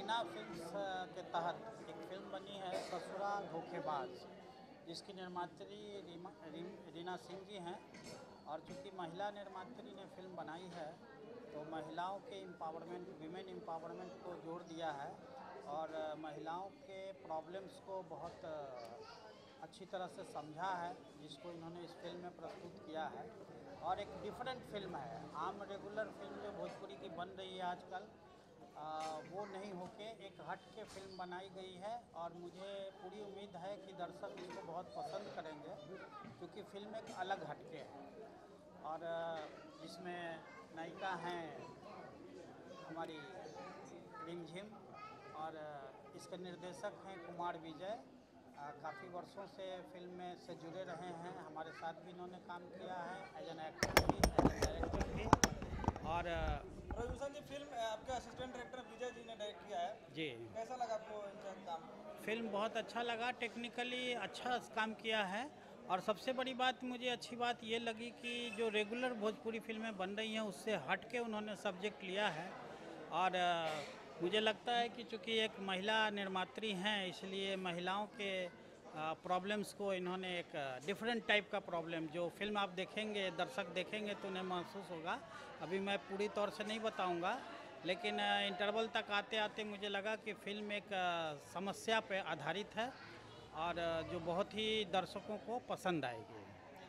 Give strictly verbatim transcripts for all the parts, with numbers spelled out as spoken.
Reena films के तहत एक फिल्म बनी है ससुरा धोखेबाज, जिसकी निर्मात्री रीमा रीम रीना सिंह जी हैं। और चूँकि महिला निर्मात्री ने फिल्म बनाई है तो महिलाओं के एम्पावरमेंट, विमेन एम्पावरमेंट को जोड़ दिया है और महिलाओं के प्रॉब्लम्स को बहुत अच्छी तरह से समझा है, जिसको इन्होंने इस फिल्म में प्रस्तुत किया है। और एक डिफरेंट फिल्म है, आम रेगुलर फिल्म जो भोजपुरी की बन रही है आजकल, आ, वो नहीं होके एक हट के फिल्म बनाई गई है। और मुझे पूरी उम्मीद है कि दर्शक इसको बहुत पसंद करेंगे, क्योंकि फिल्म एक अलग हटके है। और इसमें नायिका हैं हमारी रिमझिम, और इसके निर्देशक हैं कुमार विजय। काफ़ी वर्षों से फिल्म में से जुड़े रहे हैं, हमारे साथ भी इन्होंने काम किया है एज एन एक्टर भी, एज एन डायरेक्टर भी। और प्रभूषण जी, फिल्म आपके असिस्टेंट डायरेक्टर विजय जी ने डायरेक्ट किया है जी, कैसा लगा आपको इनका काम? फिल्म बहुत अच्छा लगा, टेक्निकली अच्छा काम किया है। और सबसे बड़ी बात, मुझे अच्छी बात ये लगी कि जो रेगुलर भोजपुरी फिल्में बन रही हैं उससे हट के उन्होंने सब्जेक्ट लिया है। और मुझे लगता है कि चूँकि एक महिला निर्मात्री हैं, इसलिए महिलाओं के प्रॉब्लम्स को इन्होंने एक डिफरेंट टाइप का प्रॉब्लम, जो फिल्म आप देखेंगे, दर्शक देखेंगे तो उन्हें महसूस होगा। अभी मैं पूरी तौर से नहीं बताऊंगा, लेकिन इंटरवल तक आते आते मुझे लगा कि फिल्म एक समस्या पर आधारित है और जो बहुत ही दर्शकों को पसंद आएगी।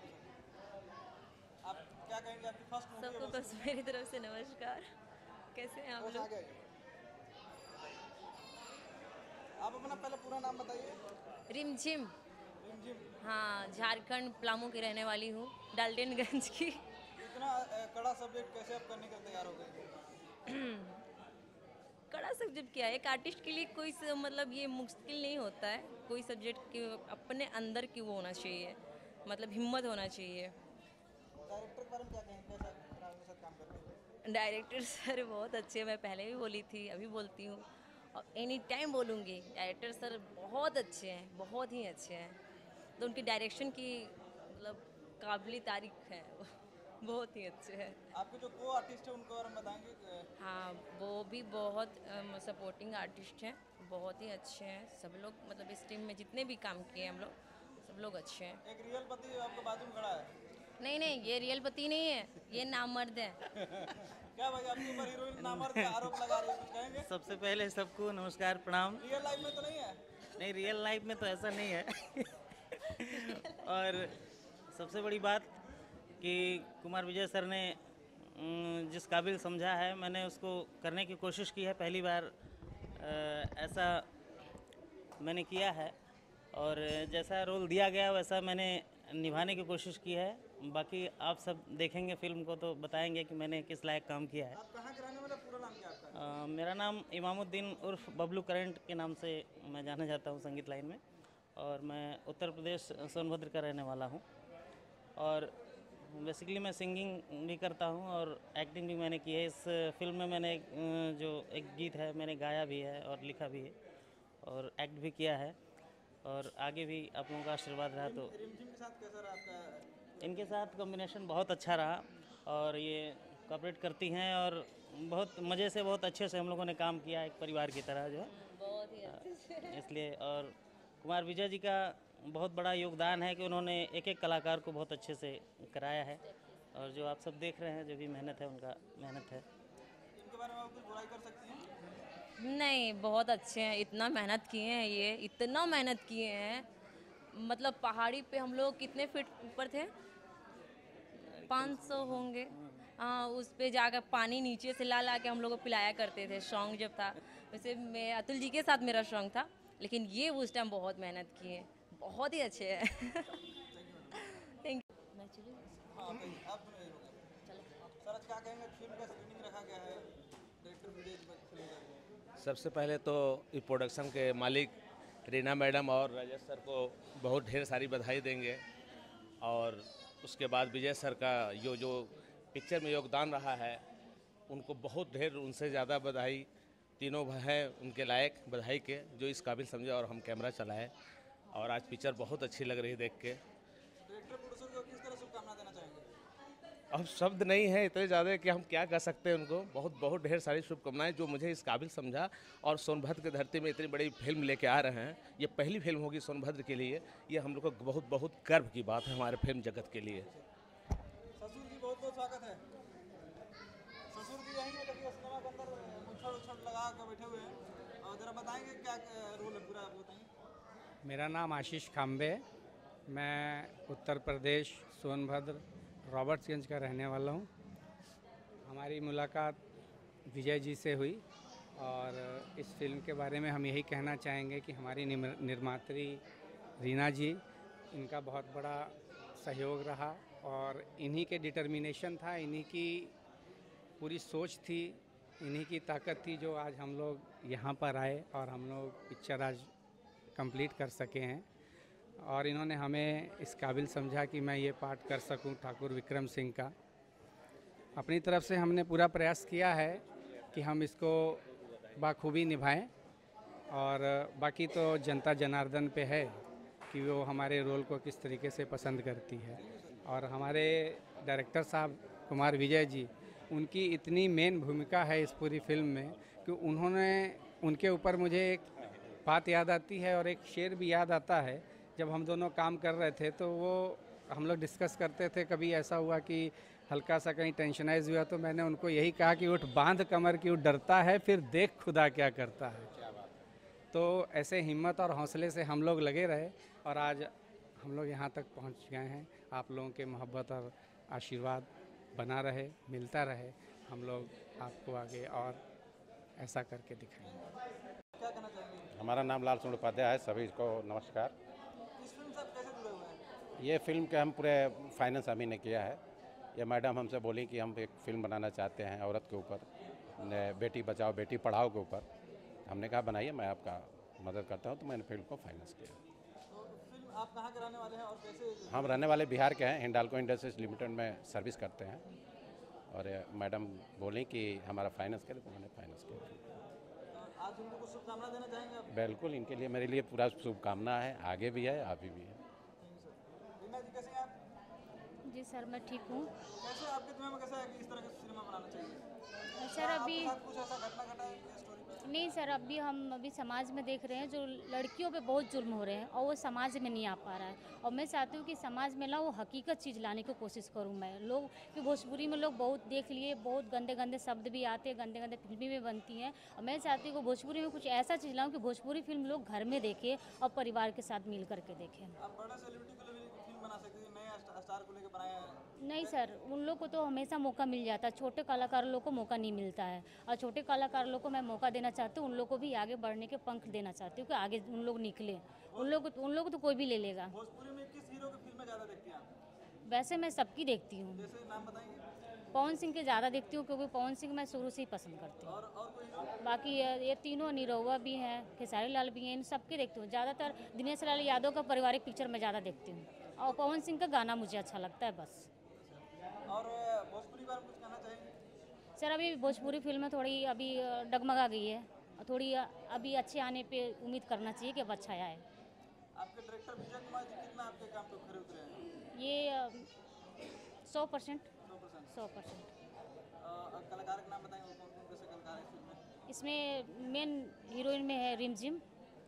आप क्या कहेंगे, आपकी फर्स्ट मूवी है? सबको बस मेरी तरफ से नमस्कार। कैसे हैं आप लोग? आप अपना पहले पूरा नाम बताइए। रिमझिम। रिमझिम। हाँ, झारखंड पलामू की रहने वाली हूँ, डाल्टनगंज की। इतना अ, कड़ा सब्जेक्ट कैसे आप करने के लिए तैयार हो गए? कड़ा सब्जेक्ट क्या है, एक आर्टिस्ट के लिए कोई स- मतलब ये मुश्किल नहीं होता है। कोई सब्जेक्ट के अपने अंदर की वो होना चाहिए, मतलब हिम्मत होना चाहिए। डायरेक्टर के बारे में क्या कहेंगे, कैसा रहा उनके साथ काम करके? डायरेक्टर सर बहुत अच्छे हैं, मैं पहले भी बोली थी, अभी बोलती हूँ और एनी टाइम बोलूँगी। डायरेक्टर सर बहुत अच्छे हैं, बहुत ही अच्छे हैं। तो उनकी डायरेक्शन की मतलब काबिल तारीफ है, बहुत ही अच्छे हैं। आपके जो को आर्टिस्ट है उनके बारे में बताएंगे? हाँ, वो भी बहुत सपोर्टिंग आर्टिस्ट हैं, बहुत ही अच्छे हैं सब लोग। मतलब इस टीम में जितने भी काम किए हम लोग, सब लोग अच्छे हैं। एक रियल पति आपके बाजू में खड़ा है। नहीं नहीं, ये रियल पति नहीं है, ये नामर्द है। क्या भाई, आपके ऊपर हीरोइन नामर्द का आरोप लगा रही है, कुछ कहेंगे? सबसे पहले सबको नमस्कार, प्रणाम। रियल लाइफ में तो नहीं है? नहीं, रियल लाइफ में तो ऐसा नहीं है। और सबसे बड़ी बात कि कुमार विजय सर ने अम, जिस काबिल समझा है, मैंने उसको करने की कोशिश की है। पहली बार अ, ऐसा मैंने किया है और जैसा रोल दिया गया वैसा मैंने निभाने की कोशिश की है। बाकी आप सब देखेंगे फिल्म को तो बताएंगे कि मैंने किस लायक काम किया है। आप कहाँ के रहने वाले, पूरा नाम क्या आपका? अ, मेरा नाम इमामुद्दीन उर्फ बबलू करंट के नाम से मैं जाना जाता हूँ संगीत लाइन में, और मैं उत्तर प्रदेश सोनभद्र का रहने वाला हूँ। और बेसिकली मैं सिंगिंग भी करता हूँ और एक्टिंग भी मैंने की है। इस फिल्म में मैंने एक, अ, जो एक गीत है मैंने गाया भी है और लिखा भी है और एक्ट भी किया है। और आगे भी आप लोगों का आशीर्वाद रहा तो। रिमझिम के साथ कैसा रहा आपका? इनके साथ कॉम्बिनेशन बहुत अच्छा रहा और ये कोऑपरेट करती हैं और बहुत मज़े से, बहुत अच्छे से हम लोगों ने काम किया, एक परिवार की तरह जो है। बहुत ही अच्छे से। इसलिए और कुमार विजय जी का बहुत बड़ा योगदान है कि उन्होंने एक एक कलाकार को बहुत अच्छे से कराया है। और जो आप सब देख रहे हैं, जो भी मेहनत है, उनका मेहनत है। इनके बारे में आप कुछ बुराई कर सकती हैं? नहीं, बहुत अच्छे हैं, इतना मेहनत किए हैं, ये इतना मेहनत किए हैं। मतलब पहाड़ी पे हम लोग कितने फीट ऊपर थे, पाँच सौ होंगे। हाँ, उस पे जाकर पानी नीचे से ला ला के हम लोग को पिलाया करते थे, सॉन्ग जब था। वैसे मैं अतुल जी के साथ मेरा सॉन्ग था, लेकिन ये उस टाइम बहुत मेहनत किए, बहुत ही अच्छे हैं। Thank you. मैं चलूँ? हाँ भाई, आप सुनिए हो गए। सर आज क्या कहेंगे, फिल्म का स्क्रीनिंग रखा गया है, डायरेक्टर विजय जी पर फिल्म का? सबसे पहले तो इस प्रोडक्शन के मालिक रीना मैडम और राजेश सर को बहुत ढेर सारी बधाई देंगे। और उसके बाद विजय सर का यो जो पिक्चर में योगदान रहा है, उनको बहुत ढेर, उनसे ज़्यादा बधाई। तीनों हैं उनके लायक बधाई के, जो इस काबिल समझे और हम कैमरा चलाए। और आज पिक्चर बहुत अच्छी लग रही है देख के। डायरेक्टर प्रोड्यूसर को किस तरह शुभकामना देना चाहेंगे? अब शब्द नहीं है इतने ज़्यादा कि हम क्या कह सकते हैं उनको। बहुत बहुत ढेर सारी शुभकामनाएं जो मुझे इस काबिल समझा, और सोनभद्र की धरती में इतनी बड़ी फिल्म लेके आ रहे हैं। ये पहली फिल्म होगी सोनभद्र के लिए, ये हम लोग को बहुत बहुत गर्व की बात है हमारे फिल्म जगत के लिए। ससुर जी बहुत बहुत स्वागत है। ससुर जी यहीं है कभी सिनेमा के अंदर मुछड़ उछड़ लगा के बैठे हुए हैं, और जरा बताएंगे क्या रोल है पूरा, आप बताएंगे। मेरा नाम आशीष खाम्बे है। मैं उत्तर प्रदेश सोनभद्र रॉबर्ट्सगंज का रहने वाला हूँ। हमारी मुलाकात विजय जी से हुई, और इस फिल्म के बारे में हम यही कहना चाहेंगे कि हमारी निर्मात्री रीना जी, इनका बहुत बड़ा सहयोग रहा, और इन्हीं के डिटर्मिनेशन था, इन्हीं की पूरी सोच थी, इन्हीं की ताकत थी जो आज हम लोग यहाँ पर आए और हम लोग पिक्चर आज कंप्लीट कर सके हैं। और इन्होंने हमें इस काबिल समझा कि मैं ये पार्ट कर सकूं ठाकुर विक्रम सिंह का। अपनी तरफ से हमने पूरा प्रयास किया है कि हम इसको बाखूबी निभाएं, और बाकी तो जनता जनार्दन पे है कि वो हमारे रोल को किस तरीके से पसंद करती है। और हमारे डायरेक्टर साहब कुमार विजय जी, उनकी इतनी मेन भूमिका है इस पूरी फिल्म में कि उन्होंने उनके ऊपर मुझे एक बात याद आती है और एक शेर भी याद आता है। जब हम दोनों काम कर रहे थे तो वो हम लोग डिस्कस करते थे, कभी ऐसा हुआ कि हल्का सा कहीं टेंशनाइज हुआ तो मैंने उनको यही कहा कि उठ बांध कमर क्यों डरता है, फिर देख खुदा क्या करता है। तो ऐसे हिम्मत और हौसले से हम लोग लगे रहे, और आज हम लोग यहाँ तक पहुँच गए हैं। आप लोगों के मोहब्बत और आशीर्वाद बना रहे, मिलता रहे। हम लोग आपको आगे और ऐसा करके दिखाएंगे। क्या कहना चाहेंगे। हमारा नाम लाल सुंड उपाध्याय है। सभी को नमस्कार। इस फिल्म से आप कैसे जुड़े हुए हैं। ये फिल्म के हम पूरे फाइनेंस अभी ने किया है। ये मैडम हमसे बोली कि हम एक फ़िल्म बनाना चाहते हैं औरत के ऊपर, बेटी बचाओ बेटी पढ़ाओ के ऊपर। हमने कहा बनाइए, मैं आपका मदद करता हूँ। तो मैंने फिल्म को फाइनेंस किया। तो फिल्म आप कहाँ के रहने वाले हैं और कैसे। हम रहने वाले बिहार के हैं, हिंडाल्को इंडस्ट्रीज लिमिटेड में सर्विस करते हैं, और मैडम बोली कि हमारा फाइनेंस करें, तो मैंने फाइनेंस किया। आज उनको कुछ शुभकामना देना चाहेंगे आप। बिल्कुल, इनके लिए मेरे लिए पूरा शुभकामना है, आगे भी है, अभी भी है। रीना जी कैसे हैं आप। जी सर, मैं ठीक हूँ। कैसे आपके दिमाग में कैसा है कि इस तरह का सिनेमा बनाना चाहिए। सर अभी आपके साथ कुछ ऐसा घटना घटा है या स्टोरी पे। नहीं सर, अभी हम अभी समाज में देख रहे हैं जो लड़कियों पे बहुत जुल्म हो रहे हैं और वो समाज में नहीं आ पा रहा है। और मैं चाहती हूँ कि समाज में ना वो हकीकत चीज़ लाने की कोशिश करूँ मैं। लोग कि भोजपुरी में लोग बहुत देख लिए, बहुत गंदे गंदे शब्द भी आते हैं, गंदे गंदे फिल्में भी बनती हैं, और मैं चाहती हूँ कि भोजपुरी में कुछ ऐसा चीज़ लाऊँ कि भोजपुरी फिल्म लोग घर में देखें और परिवार के साथ मिल करके देखें। आप बड़े सेलिब्रिटी को लेकर फिल्म बना सकते हैं, नए स्टार को लेकर बनाया है। नहीं सर, उन लोग को तो हमेशा मौका मिल जाता है, छोटे कलाकार लोग को मौका नहीं मिलता है। और छोटे कलाकार लोग को मैं मौका देना चाहती हूँ, उन लोग को भी आगे बढ़ने के पंख देना चाहती हूँ कि आगे उन लोग निकले। उन लोग उन लोग को तो कोई भी ले लेगा। भोजपुरी में किस हीरो की फिल्में ज़्यादा देखती हैं आप। वैसे मैं सबकी देखती हूँ। जैसे नाम बताएंगे। पवन सिंह के ज़्यादा देखती हूँ क्योंकि पवन सिंह मैं शुरू से ही पसंद करती हूँ। और और कोई हीरो। बाकी ये ये तीनों निरहुआ भी हैं, खेसारी लाल भी हैं, इन सबके देखती हूँ। ज़्यादातर दिनेश लाल यादव का पारिवारिक पिक्चर मैं ज़्यादा देखती हूँ, और पवन सिंह का गाना मुझे अच्छा लगता है बस। और भोजपुरी बारे में कुछ कहना चाहेंगे। सर अभी भोजपुरी फिल्में थोड़ी अभी डगमगा गई है, और थोड़ी अभी अच्छे आने पे उम्मीद करना चाहिए कि अब अच्छा आए। आपके डायरेक्टर विजय कुमार जी कितना आपके काम पे खरे उतरे हैं। ये सौ परसेंट सौ परसेंट सौ परसेंट कलाकार का नाम बताएंगे, कौन कौन कैसे कलाकार है फिल्म में। इसमें मेन हीरोइन में है रिमझिम,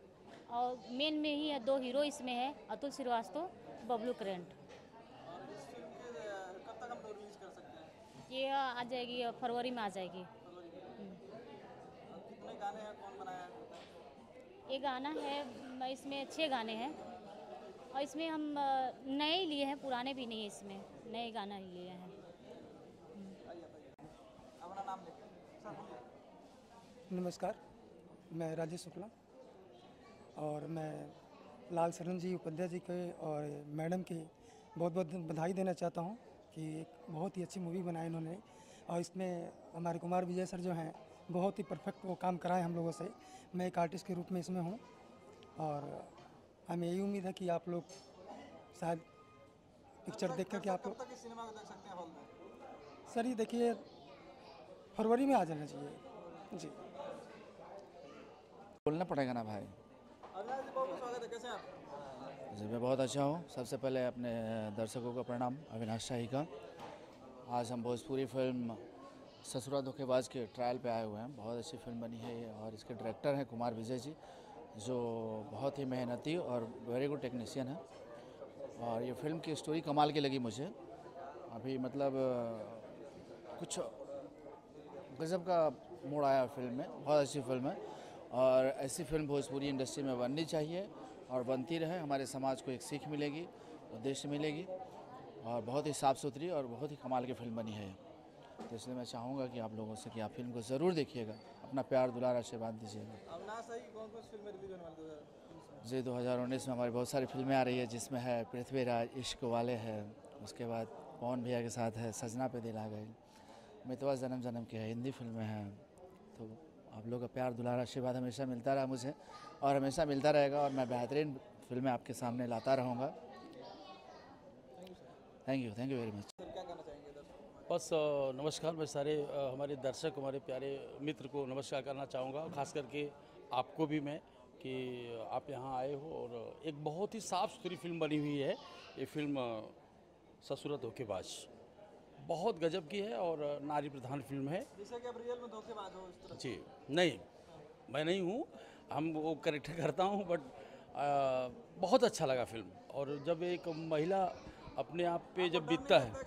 और मेन में ही है दो हीरो इसमें है, अतुल श्रीवास्तव, बबलू करेंट। और इस फिल्म के कब तक हम लोग रिलीज कर सकते हैं। ये आ जाएगी फरवरी में आ जाएगी। फरवरी में। और कितने गाने हैं, कौन बनाया है। ये गाना है, इसमें छः गाने हैं, और इसमें हम नए ही लिए हैं, पुराने भी नहीं है, इसमें नए गाना ही लिए हैं। अपना नाम लेकर सर बोलिए। नमस्कार, मैं राजेश शुक्ला, और मैं लाल सरन जी उपाध्याय जी के और मैडम की बहुत बहुत बधाई देना चाहता हूं कि एक बहुत ही अच्छी मूवी बनाई इन्होंने। और इसमें हमारे कुमार विजय सर जो हैं बहुत ही परफेक्ट वो काम कराए हम लोगों से। मैं एक आर्टिस्ट के रूप में इसमें हूं, और हमें यही उम्मीद है कि आप लोग शायद पिक्चर देख कर के आप लोग कब तक इस सिनेमा को देख सकते हैं हॉल में। सर ये देखिए फरवरी में आ जाना चाहिए जी। बोलना पड़ेगा ना भाई। अविनाश जी बहुत बहुत स्वागत है, कैसे हैं आप। जी मैं बहुत अच्छा हूँ। सबसे पहले अपने दर्शकों का प्रणाम, अविनाश शाही का। आज हम भोजपुरी फिल्म ससुरा धोखेबाज के ट्रायल पे आए हुए हैं। बहुत अच्छी फिल्म बनी है ये और इसके डायरेक्टर हैं कुमार विजय जी, जो बहुत ही मेहनती और वेरी गुड टेक्नीशियन है। और ये फिल्म की स्टोरी कमाल की लगी मुझे। अभी मतलब कुछ गजब का मोड़ आया फिल्म में, बहुत अच्छी फिल्म है और ऐसी फिल्म भोजपुरी इंडस्ट्री में बननी चाहिए और बनती रहे। हमारे समाज को एक सीख मिलेगी, उद्देश्य मिलेगी और बहुत ही साफ़ सुथरी और बहुत ही कमाल की फिल्म बनी है। तो इसलिए मैं चाहूँगा कि आप लोगों से कि आप फिल्म को ज़रूर देखिएगा, अपना प्यार दुलार आशीर्वाद दीजिएगा। अब ना सही कौन कौन सी फिल्में रिलीज होने वाली है? जी, दो हज़ार उन्नीस में हमारी बहुत सारी फिल्में आ रही है, जिसमें है पृथ्वीराज इश्क वाले है, उसके बाद पवन भैया के साथ है सजना पे दिल आ गई, मितवा जन्म जन्म के है, हिंदी फिल्में हैं। तो आप लोग का प्यार दुलार आशीर्वाद हमेशा मिलता रहा मुझे और हमेशा मिलता रहेगा और मैं बेहतरीन फिल्में आपके सामने लाता रहूँगा। Thank you, thank you very much. क्या कहना चाहेंगे दर्शकों? बस अ, नमस्कार। मैं सारे अ, हमारे दर्शक, हमारे प्यारे मित्र को नमस्कार करना चाहूँगा, खास करके आपको भी मैं कि आप यहाँ आए हो और एक बहुत ही साफ़ सुथरी फिल्म बनी हुई है। ये फिल्म अ, ससुरा धोखेबाज बहुत गजब की है और नारी प्रधान फिल्म है। जैसे कि आप रियल में धोखेबाज हो इस तरह? जी नहीं, मैं नहीं हूँ, हम वो करेक्टर करता हूँ, बट बहुत अच्छा लगा फिल्म। और जब एक महिला अपने आप पे जब बीतता है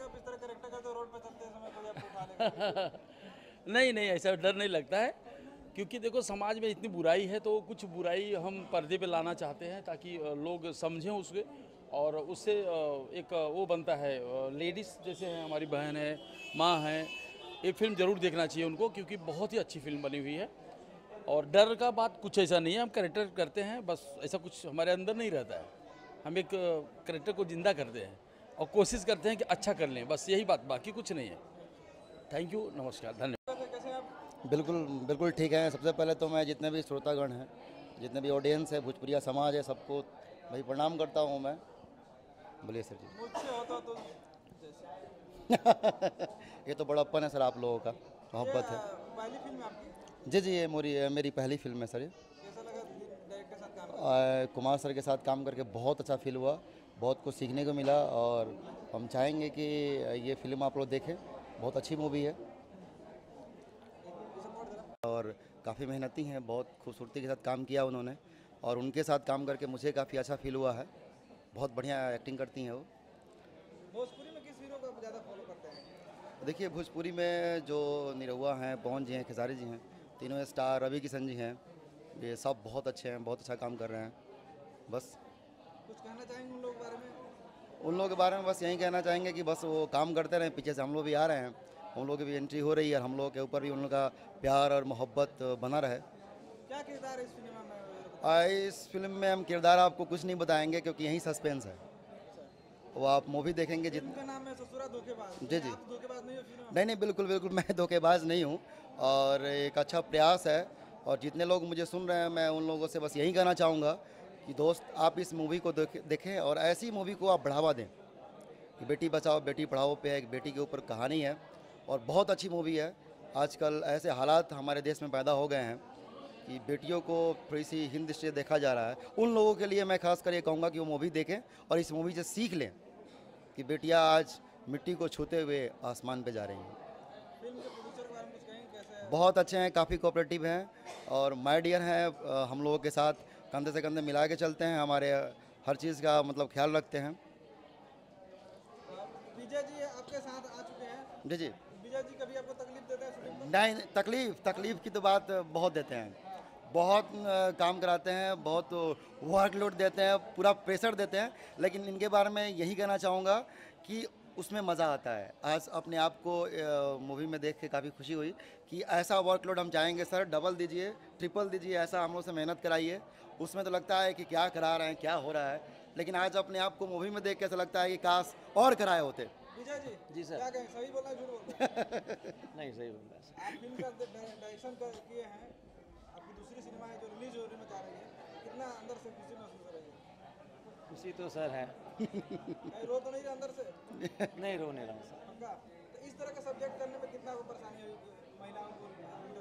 नहीं नहीं ऐसा डर नहीं लगता है, क्योंकि देखो समाज में इतनी बुराई है तो कुछ बुराई हम पर्दे पे लाना चाहते हैं ताकि लोग समझें उसके और उससे एक वो बनता है। लेडीज़ जैसे हैं, हमारी बहन है, माँ है, ये फिल्म ज़रूर देखना चाहिए उनको, क्योंकि बहुत ही अच्छी फिल्म बनी हुई है। और डर का बात कुछ ऐसा नहीं है, हम करेक्टर करते हैं, बस ऐसा कुछ हमारे अंदर नहीं रहता है। हम एक करेक्टर को जिंदा करते हैं और कोशिश करते हैं कि अच्छा कर लें, बस यही बात, बाकी कुछ नहीं है। थैंक यू, नमस्कार, धन्यवाद। बिल्कुल बिल्कुल ठीक है। सबसे पहले तो मैं जितने भी श्रोतागण हैं, जितने भी ऑडियंस है, भोजपुरिया समाज है, सबको भाई प्रणाम करता हूँ मैं। बोलिए सर जी। मुझसे होता तो ये तो बड़प्पन है सर, आप लोगों का मोहब्बत है। पहली फिल्म आपकी? जी जी, ये मेरी मेरी पहली फिल्म है सर। ये कैसा लगा डायरेक्टर के साथ काम आ, कुमार सर के साथ काम करके बहुत अच्छा फील हुआ, बहुत कुछ सीखने को मिला और हम चाहेंगे कि ये फिल्म आप लोग देखें, बहुत अच्छी मूवी है और काफ़ी मेहनती हैं, बहुत खूबसूरती के साथ काम किया उन्होंने और उनके साथ काम करके मुझे काफ़ी अच्छा फील हुआ है। बहुत बढ़िया एक्टिंग करती हैं वो। भोजपुरी में किस हीरो को ज़्यादा फॉलो करते हैं? देखिए, भोजपुरी में जो निरहुआ हैं, पवन जी हैं, खेसारी जी हैं, तीनों स्टार, रवि किशन जी हैं, ये सब बहुत अच्छे हैं, बहुत अच्छा काम कर रहे हैं। बस कुछ कहना चाहेंगे उन लोगों के बारे में? उन लोगों के बारे में बस यही कहना चाहेंगे कि बस वो काम करते रहें, पीछे से हम लोग भी आ रहे हैं, हम लोग की भी एंट्री हो रही है और हम लोग के ऊपर भी उन लोग का प्यार और मोहब्बत बना रहे। क्या किरदार है इस फिल्म में? आ, इस फिल्म में हम किरदार आपको कुछ नहीं बताएंगे क्योंकि यही सस्पेंस है, वो आप मूवी देखेंगे। जितना का नाम है ससुरा धोखेबाज। जी जी, आप धोखेबाज नहीं हो फिल्म में? नहीं नहीं, बिल्कुल बिल्कुल, मैं धोखेबाज नहीं हूँ और एक अच्छा प्रयास है। और जितने लोग मुझे सुन रहे हैं, मैं उन लोगों से बस यही कहना चाहूँगा कि दोस्त, आप इस मूवी को देखें और ऐसी मूवी को आप बढ़ावा दें कि बेटी बचाओ बेटी पढ़ाओ पे एक बेटी के ऊपर कहानी है और बहुत अच्छी मूवी है। आजकल ऐसे हालात हमारे देश में पैदा हो गए हैं कि बेटियों को थोड़ी सी हिंद दृष्टि देखा जा रहा है। उन लोगों के लिए मैं खास कर ये कहूँगा कि वो मूवी देखें और इस मूवी से सीख लें कि बेटियाँ आज मिट्टी को छूते हुए आसमान पे जा रही हैं। फिल्म के प्रोड्यूसर के बारे में कुछ कहेंगे? कैसे? बहुत अच्छे हैं, काफ़ी कोऑपरेटिव हैं और माय डियर हैं, हम लोगों के साथ कंधे से कंधे मिला के चलते हैं, हमारे हर चीज़ का मतलब ख्याल रखते हैं। विजय जी आपके साथ आ चुके हैं। जी जी। विजय जी कभी आपको तकलीफ देते हैं शूटिंग में? नहीं, तकलीफ तकलीफ की तो बात बहुत देते हैं, बहुत काम कराते हैं, बहुत वर्कलोड देते हैं, पूरा प्रेशर देते हैं, लेकिन इनके बारे में यही कहना चाहूँगा कि उसमें मज़ा आता है। आज अपने आप को मूवी में देख के काफ़ी खुशी हुई कि ऐसा वर्कलोड हम चाहेंगे सर, डबल दीजिए, ट्रिपल दीजिए, ऐसा हम लोग से मेहनत कराइए। उसमें तो लगता है कि क्या करा रहे हैं, क्या हो रहा है, लेकिन आज अपने आप को मूवी में देख के ऐसा लगता है कि काश और कराए होते। विजय जी जी सर। क्या कहें, सही बोल रहा है झूठ बोल रहा है? नहीं, सही बोल रहा है। आप फिल्म का डायरेक्शन किए हैं, आपकी दूसरी सिनेमा है जो रिलीज होने में जा रही है, कितना अंदर से खुशी महसूस हो रही है? खुशी तो सर है। कहीं रो तो नहीं रहा अंदर से? नहीं, रो नहीं रहा हूँ सर। पक्का? तो इस तरह का सब्जेक्ट करने में कितना परेशानी हुई महिलाओं को?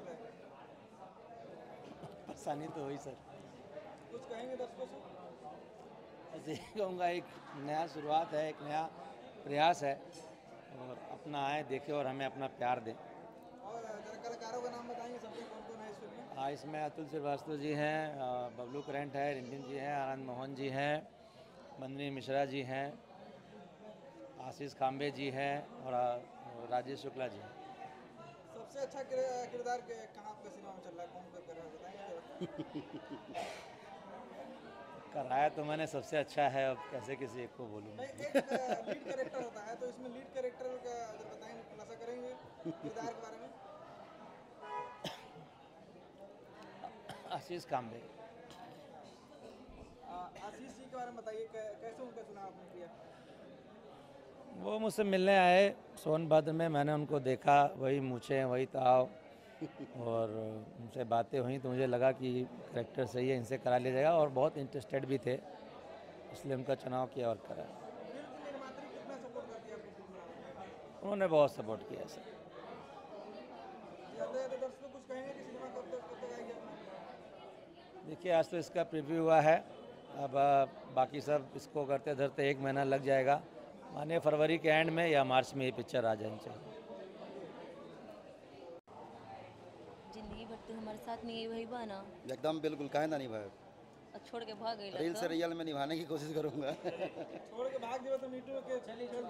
परेशानी तो हुई सर। कुछ कहेंगे दर्शकों से? बस यही कहूँगा, एक नया शुरुआत है, एक नया प्रयास है और अपना आए देखें और हमें अपना प्यार दें। और जरा कलाकारों का नाम बताएंगे सबके कौन कौन है इस फिल्म में? हाँ, इसमें अतुल श्रीवास्तव जी हैं, अ, बबलू करंट है, रिमझिम जी हैं, आनंद मोहन जी हैं, मंदनी मिश्रा जी हैं, आशीष खाम्बे जी हैं और अ, राजेश शुक्ला जी हैं। सबसे अच्छा किर- किरदार के- कहाँ आपका सिनेमा में चल रहा है, कौन सा कर रहा है बताएंगे? कराया तो मैंने सबसे अच्छा है, अब कैसे किसी एक को बोलूँ। नहीं, एक लीड कैरेक्टर होता है, तो इसमें लीड कैरेक्टर का जरा बताएंगे, खुलासा करेंगे किरदार के बारे में? आशीष खाम्बे। आ, आशीष जी के बारे में बताइए, कै- कैसे उनका चुनाव आपने किया? वो मुझसे मिलने आए सोनभद्र में, मैंने उनको देखा, वही मूछें वही ताव और उनसे बातें हुई तो मुझे लगा कि करेक्टर सही है, इनसे करा लिया जाएगा और बहुत इंटरेस्टेड भी थे, इसलिए उनका चुनाव किया और करा। फिल्म की निर्मात्री कितना सपोर्ट करती है आपको फिल्म में? उन्होंने बहुत सपोर्ट किया सर। जाते जाते दर्शकों को कुछ कहेंगे कि सिनेमा कब तक कब तक आएगी अपना? देखिए, आज तो इसका प्रीव्यू हुआ है, अब आ, बाकी सब इसको करते धरते एक महीना लग जाएगा, माने फरवरी के एंड में या मार्च में ये पिक्चर आ जानी चाहिए। जिंदगी भर तो हमारे साथ में ये वही बना एकदम बिल्कुल, काहे ना निभाए। और छोड़ के भाग गई रील से रियल में निभाने की कोशिश करूँगा। छोड़ के भाग दिया तो मीटू के चली छोड़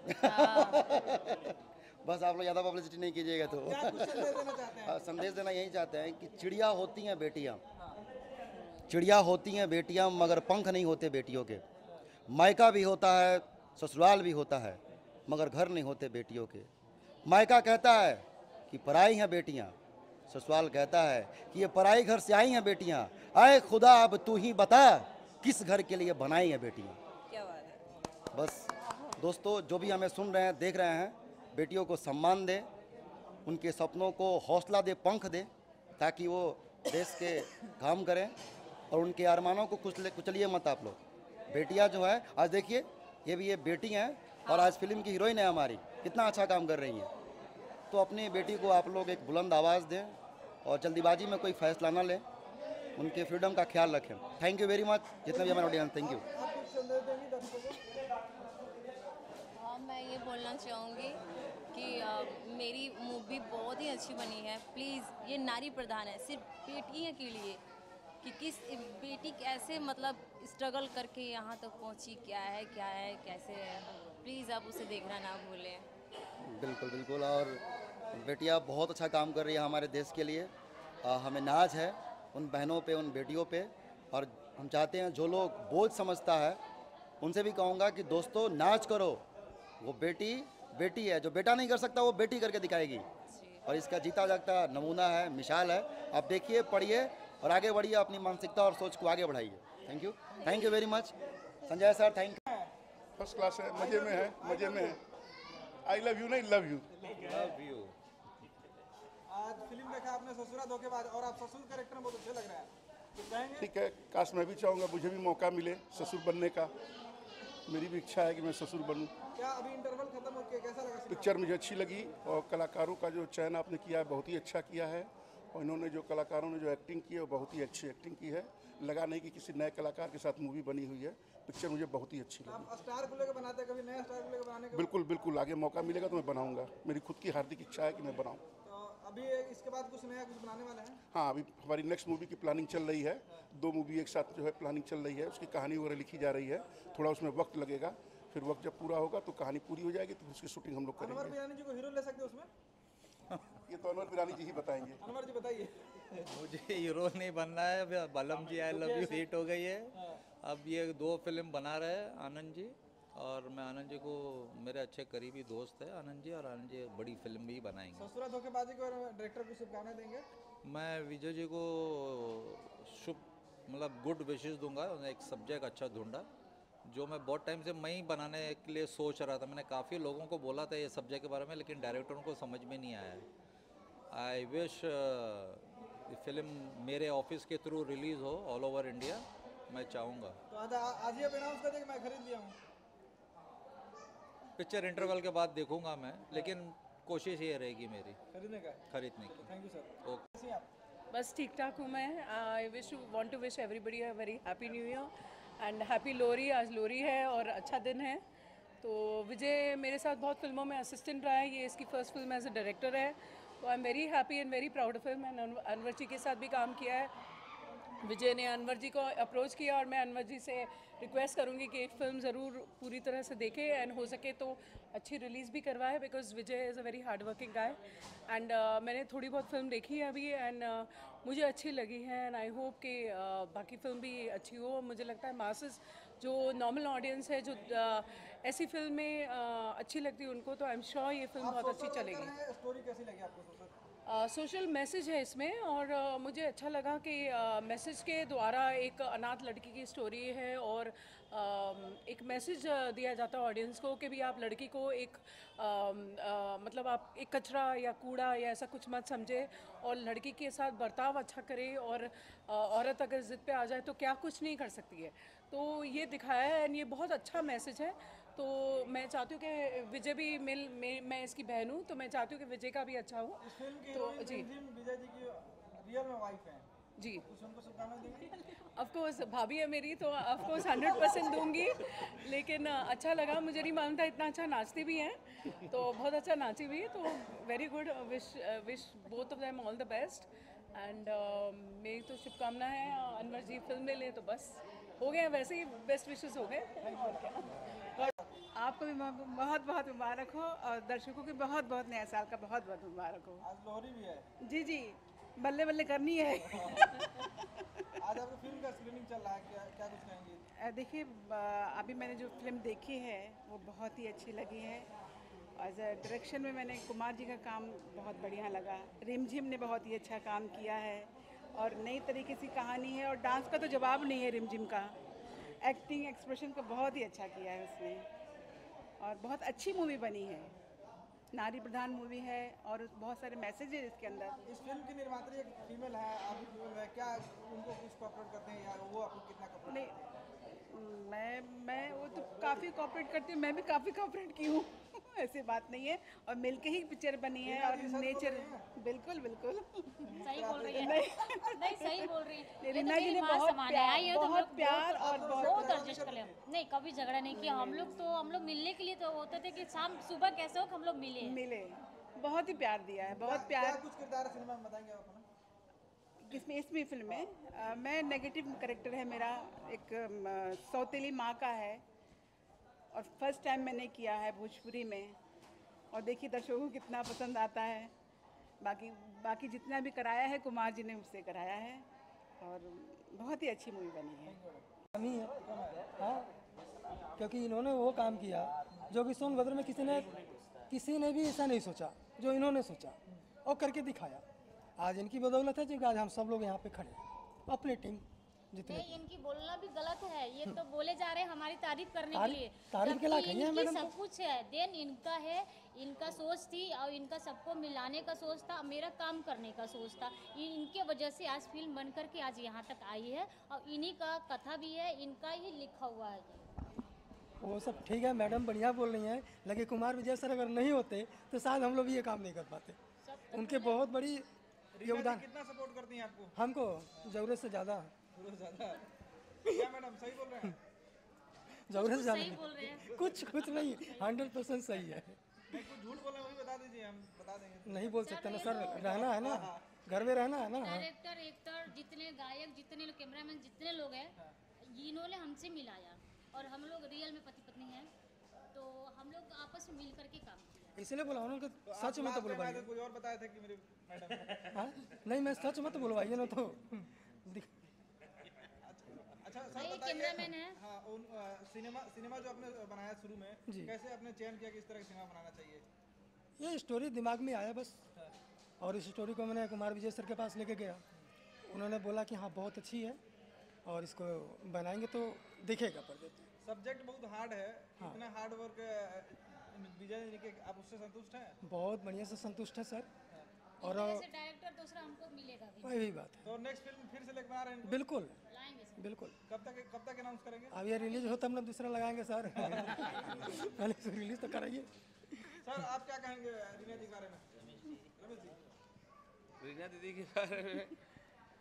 दिया। बस आप लोग ज़्यादा पब्लिसिटी नहीं कीजिएगा तो। क्या कुछ संदेश देना चाहते हैं? हाँ, संदेश देना यही चाहते हैं कि चिड़िया होती हैं बेटियाँ, चिड़िया होती हैं बेटियाँ मगर पंख नहीं होते बेटियों के। मायका भी होता है, ससुराल भी होता है, मगर घर नहीं होते बेटियों के। मायका कहता है कि पराई हैं बेटियाँ, ससुराल कहता है कि ये पराई घर से आई हैं बेटियाँ। आए खुदा अब तू ही बता किस घर के लिए बनाई हैं बेटियाँ। क्या बात है। बस दोस्तों, जो भी हमें सुन रहे हैं देख रहे हैं, बेटियों को सम्मान दें, उनके सपनों को हौसला दे, पंख दें, ताकि वो देश के काम करें और उनके अरमानों को कुचले कुचलिए मत आप लोग। बेटियां जो है, आज देखिए ये भी ये बेटी हैं और आज फिल्म की हीरोइन है हमारी, कितना अच्छा काम कर रही हैं। तो अपनी बेटी को आप लोग एक बुलंद आवाज़ दें और जल्दीबाजी में कोई फैसला ना लें, उनके फ्रीडम का ख्याल रखें। थैंक यू वेरी मच, जितने भी हमारे ऑडियंस, थैंक यू। आप कुछ संदेश देंगी दर्शकों को? हाँ, मैं ये बोलना चाहूँगी कि अ, मेरी मूवी बहुत ही अच्छी बनी है। प्लीज़, ये नारी प्रधान है, सिर्फ बेटियों के लिए, कि किस बेटी कैसे मतलब स्ट्रगल करके यहाँ तक पहुँची, क्या है क्या है कैसे है। प्लीज़ आप उसे देखना ना भूलें। बिल्कुल बिल्कुल, और बेटियां बहुत अच्छा काम कर रही है हमारे देश के लिए। आ, हमें नाज है उन बहनों पे, उन बेटियों पे, और हम चाहते हैं जो लोग बोझ समझता है उनसे भी कहूँगा कि दोस्तों नाच करो। वो बेटी बेटी है, जो बेटा नहीं कर सकता वो बेटी करके दिखाएगी, और इसका जीता जागता नमूना है, मिसाल है। आप देखिए, पढ़िए और आगे बढ़िए, अपनी मानसिकता और सोच को आगे बढ़ाइए। Thank you, thank you very much Sanjay sir, thank you. First class है, मजे में है, मजे में है। आई लव यू नहीं, लव यू। Love you. आज फिल्म देखा आपने ससुरा धोखेबाज, और आप ससुर कैरेक्टर में बहुत अच्छे लग रहे हैं, कुछ कहेंगे? ठीक है, काश मैं भी चाहूँगा मुझे भी मौका मिले ससुर बनने का। मेरी भी इच्छा है कि मैं ससुर बनूं। क्या अभी इंटरवल खत्म हो गया, कैसा लगा? पिक्चर मुझे अच्छी लगी और कलाकारों का जो चयन आपने किया है बहुत ही अच्छा किया है, और इन्होंने जो कलाकारों ने जो एक्टिंग की है वो बहुत ही अच्छी एक्टिंग की है। लगा नहीं कि किसी नए कलाकार के साथ मूवी बनी हुई है। पिक्चर मुझे बहुत ही अच्छी लगी। आप स्टार को लेकर बनाते हैं, कभी नया स्टार को लेकर बनाने का? बिल्कुल बिल्कुल, आगे मौका मिलेगा तो मैं बनाऊंगा। मेरी खुद की हार्दिक इच्छा है कि मैं बनाऊं। तो अभी इसके बाद कुछ नया कुछ बनाने वाले हैं? हाँ, अभी हमारी नेक्स्ट मूवी की प्लानिंग चल रही है। दो मूवी एक साथ जो है प्लानिंग चल रही है, उसकी कहानी वगैरह लिखी जा रही है। थोड़ा उसमें वक्त लगेगा, फिर वक्त जब पूरा होगा तो कहानी पूरी हो जाएगी, तो उसकी शूटिंग हम लोग अनवर करेंगे। बिरानी जी को हीरो ले सकते हैं उसमें? ये तो अनवर बिरानी जी ही बताएंगे। अनवर जी बताइए। मुझे हीरो नहीं बनना है, अभी Balam ji I love you hit हो गई है। अब ये दो फिल्म बना रहे हैं आनंद जी, और मैं आनंद जी को, मेरे अच्छे करीबी दोस्त है आनंद जी, और आनंद जी बड़ी फिल्म भी बनाएंगे। ससुरा धोखेबाजी को डायरेक्टर को शुभकामनाएं देंगे। मैं विजय जी को शुभ मतलब गुड विशेष दूंगा। उन्होंने एक सब्जेक्ट अच्छा ढूंढा, जो मैं बहुत टाइम से मैं ही बनाने के लिए सोच रहा था। मैंने काफ़ी लोगों को बोला था ये सब्जेक्ट के बारे में, लेकिन डायरेक्टरों को समझ में नहीं आया। आई विश फिल्म मेरे ऑफिस के थ्रू रिलीज़ हो ऑल ओवर इंडिया, मैं चाहूँगा। तो आज आज ही आप अनाउंस कर दें कि मैं खरीद लिया हूँ। पिक्चर इंटरवल के बाद देखूंगा मैं, लेकिन कोशिश ये रहेगी मेरी खरीदने का खरीदने की। Thank you sir. ओके। कैसी हैं आप? बस ठीक ठाक हूँ मैं। I wish want to wish everybody a very happy new year and happy Lohri. आज लोहरी है और अच्छा दिन है, तो विजय मेरे साथ बहुत फिल्मों में असिस्टेंट रहा है, ये इसकी first film as a director है, तो I am very happy and very proud of him. मैंने अनवर जी के साथ भी काम किया है। विजय ने अनवर जी को अप्रोच किया और मैं अनवर जी से रिक्वेस्ट करूंगी कि एक फ़िल्म ज़रूर पूरी तरह से देखें एंड हो सके तो अच्छी रिलीज़ भी करवाए, because Vijay is a very hard working guy. And मैंने थोड़ी बहुत फिल्म देखी है अभी एंड uh, मुझे अच्छी लगी है एंड आई होप कि uh, बाकी फिल्म भी अच्छी हो। मुझे लगता है मासेस जो नॉर्मल ऑडियंस है जो uh, ऐसी फिल्म में uh, अच्छी लगती है उनको, तो आई एम श्योर ये फिल्म बहुत अच्छी चलेगी। स्टोरी कैसी लगी आपको? सोशल मैसेज है इसमें और uh, मुझे अच्छा लगा कि मैसेज uh, के द्वारा एक अनाथ लड़की की स्टोरी है और uh, एक मैसेज uh, दिया जाता है ऑडियंस को कि भी आप लड़की को एक uh, uh, मतलब आप एक कचरा या कूड़ा या ऐसा कुछ मत समझे और लड़की के साथ बर्ताव अच्छा करे और uh, औरत अगर ज़िद पे आ जाए तो क्या कुछ नहीं कर सकती है, तो ये दिखाया है एंड ये बहुत अच्छा मैसेज है। तो मैं चाहती हूँ कि विजय भी मिल मैं, मैं इसकी बहन हूँ, तो मैं चाहती हूँ कि विजय का भी अच्छा हो। इस फिल्म की तो जी विजय जी की रियल में वाइफ हैं जी, कुछ उनको शुभकामनाएं देंगे? ऑफ कोर्स भाभी है मेरी, तो ऑफ कोर्स हंड्रेड परसेंट दूंगी, लेकिन अच्छा लगा, मुझे नहीं मालूम था इतना अच्छा नाचती भी हैं, तो बहुत अच्छा नाची भी, तो very good. Wish wish both of them all the best and मेरी तो शुभकामना है अनवर जी फिल्म ले लें तो बस हो गए, वैसे ही बेस्ट विशेस हो गए और क्या। आपको भी बहुत बहुत मुबारक हो और दर्शकों की बहुत बहुत नया साल का बहुत बहुत मुबारक हो। आज लोहड़ी भी है। जी जी, बल्ले बल्ले करनी है। आज आपकी फिल्म का स्क्रीनिंग चल रहा है, क्या क्या कुछ कहेंगे? देखिए, अभी मैंने जो फिल्म देखी है वो बहुत ही अच्छी लगी है। एज अ डायरेक्शन में मैंने कुमार जी का काम बहुत बढ़िया लगा। रिमझिम ने बहुत ही अच्छा काम किया है और नई तरीके से कहानी है और डांस का तो जवाब नहीं है रिमझिम का। एक्टिंग एक्सप्रेशन को बहुत ही अच्छा किया है उसने और बहुत अच्छी मूवी बनी है, नारी प्रधान मूवी है और बहुत सारे मैसेज है इसके अंदर। इस फिल्म की निर्मात्री एक फीमेल है, आप भी फीमेल है, क्या उनको कुछ कॉपरेट करते हैं या वो आपको कितना कॉपरेट? नहीं, मैं मैं वो तो काफ़ी कॉपरेट करती हूँ, मैं भी काफ़ी कॉपरेट की हूँ ऐसी बात नहीं है, और मिलके ही पिक्चर बनी है और नेचर बिल्कुल बिल्कुल सही बोल रही है। नहीं नहीं सही बोल रही है। रीना जी ने बहुत प्यार बहुत प्यार और बहुत एडजस्ट कर लिया। नहीं, कभी झगड़ा नहीं किया हम लोग, तो हम लोग मिलने के लिए तो होते थे कि शाम सुबह कैसे हो हम लोग मिले मिले बहुत ही प्यार दिया है, बहुत प्यार। कुछ किरदार सिनेमा में बताएंगे आप अपना? किसमें? इसमें फिल्म में आ, मैं नेगेटिव करेक्टर है मेरा, एक सौतेली माँ का है और फर्स्ट टाइम मैंने किया है भोजपुरी में और देखिए दर्शकों को कितना पसंद आता है। बाकी बाकी जितना भी कराया है कुमार जी ने उससे कराया है और बहुत ही अच्छी मूवी बनी है। कमी है हाँ, क्योंकि इन्होंने वो काम किया जो कि सोनभद्र में किसी ने किसी ने भी ऐसा नहीं सोचा जो इन्होंने सोचा और करके दिखाया। आज इनकी बदौलत है जो आज हम सब लोग यहाँ पे खड़े हैं, अपनी टीम जितने। नहीं, इनकी बोलना भी गलत है, ये तो बोले जा रहे हैं हमारी तारीफ करने के लिए, तारीफ के लायक है मैडम, सब कुछ है, देन इनका है, इनका सोच थी और इनका सबको मिलाने का सोच था, मेरा काम करने का सोच था। इनके वजह से आज फिल्म बन करके आज यहाँ तक आई है और इन्हीं का कथा भी है, इनका ही लिखा हुआ है। वो सब ठीक है मैडम, बढ़िया बोल रही हैं, लेकिन कुमार विजय सर अगर नहीं होते तो शायद हम लोग ये काम नहीं कर पाते। उनके बहुत बड़ी योगदान। कितना सपोर्ट करती हैं आपको? हमको जरूरत से ज़्यादा। क्या मैडम सही बोल रहे हैं? जरूरत से ज़्यादा कुछ कुछ नहीं, हंड्रेड परसेंट सही है। कुछ झूठ बोल रहे हैं वो भी बता दीजिए, हम बता देंगे। नहीं बोल सकते ना सर, रहना है ना, घर में रहना है ना। डायरेक्टर, एक्टर, जितने गायक, जितने कैमरामैन, जितने लोग हैं, इन्होंने हमसे मिलाया और हम लोग रियल में पति पत्नी हैं, तो हम लोग आपस में मिल करके काम किया। इसलिए बोला उन्होंने सच मत बुलवाइए। कोई और बताया था कि मेरे मैडम। हाँ नहीं, मैं सच मत बुलवाइए ना तो। अच्छा सर कैमरामैन है। हाँ, उन सिनेमा सिनेमा जो आपने बनाया शुरू में, कैसे आपने चयन किया कि इस तरह का सिनेमा बनाना चाहिए? ये स्टोरी दिमाग में आया बस, और इस स्टोरी को मैंने कुमार विजय सर के पास लेके गया। उन्होंने बोला कि हाँ बहुत अच्छी है और इसको बनाएंगे तो दिखेगा पर्दे पे। सब्जेक्ट बहुत हार्ड है, हाँ। इतना हार्ड वर्क विजय जी के, आप उससे संतुष्ट हैं? बहुत बढ़िया से संतुष्ट है सर। और डायरेक्टर दूसरा हमको मिलेगा भी। वही बात है। तो नेक्स्ट फिल्म फिर से लेकर बना रहे हैं? बिल्कुल बिल्कुल। कब तक कब तक अनाउंस करेंगे? अब ये रिलीज हो तब हम लोग दूसरा लगाएंगे सर। पहले से रिलीज तो कराइए। सर आप क्या कहेंगे रीना जी के बारे में? रमेश जी। रीना दीदी के बारे में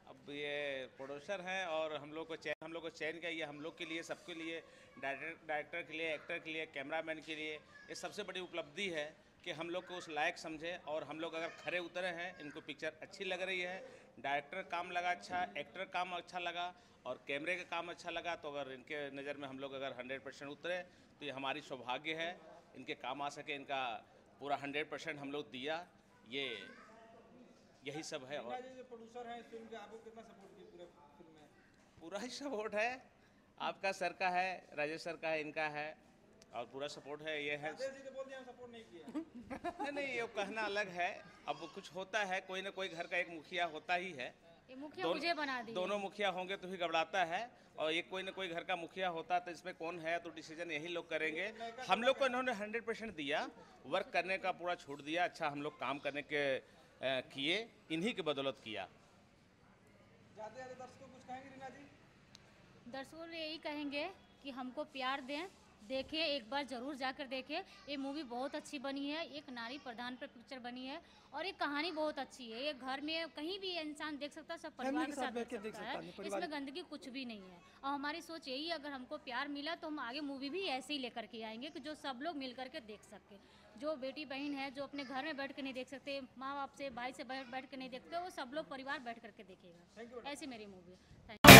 अब ये प्रोड्यूसर हैं और हम लोग को चयन हम लोग को चयन किया, ये हम लोग के लिए, सबके लिए, डायरेक्टर डायरेक्टर के लिए, एक्टर के लिए, कैमरामैन के लिए ये सबसे बड़ी उपलब्धि है कि हम लोग को उस लायक समझे और हम लोग अगर खरे उतरे हैं, इनको पिक्चर अच्छी लग रही है, डायरेक्टर काम लगा अच्छा, एक्टर काम अच्छा लगा और कैमरे का काम अच्छा लगा, तो अगर इनके नज़र में हम लोग अगर हंड्रेड परसेंट उतरे तो ये हमारी सौभाग्य है, इनके काम आ सके, इनका पूरा हंड्रेड परसेंट हम लोग दिया, ये यही सब है। और जो प्रोड्यूसर हैं इस फिल्म के, आपको कितना सपोर्ट किया पूरे फिल्म में? पूरा ही सपोर्ट है, आपका सर का है, राजेश सर का है, इनका है और पूरा सपोर्ट है। ये है राजेश जी ने बोल दिया हम सपोर्ट नहीं किया। नहीं नहीं, ये कहना अलग है, अब कुछ होता है, कोई ना कोई घर का एक मुखिया होता ही है, ये मुखिया मुझे बना दिया। दोनों मुखिया होंगे तो ही घबराता है और ये कोई ना कोई घर का मुखिया होता तो इसमें कौन है, तो डिसीजन यही लोग करेंगे। हम लोग को इन्होंने हंड्रेड परसेंट दिया, वर्क करने का पूरा छूट दिया, अच्छा हम लोग काम करने के किए, इन्हीं की बदौलत किया। जाते जाते दर्शकों कुछ कहेंगे रीना जी? दर्शकों ने यही कहेंगे कि हमको प्यार दें, देखें, एक बार ज़रूर जाकर देखें। ये मूवी बहुत अच्छी बनी है, एक नारी प्रधान पर पिक्चर बनी है और ये कहानी बहुत अच्छी है। ये घर में कहीं भी इंसान देख सकता है, सब परिवार के साथ देख सकता है, इसमें गंदगी कुछ भी नहीं है। और हमारी सोच यही है, अगर हमको प्यार मिला तो हम आगे मूवी भी ऐसे ही लेकर के आएंगे कि जो सब लोग मिल करके देख सके। जो बेटी बहन है जो अपने घर में बैठ के नहीं देख सकते, माँ बाप से भाई से बैठ बैठ के नहीं देखते, वो सब लोग परिवार बैठ करके देखेगा। ऐसी मेरी मूवी है।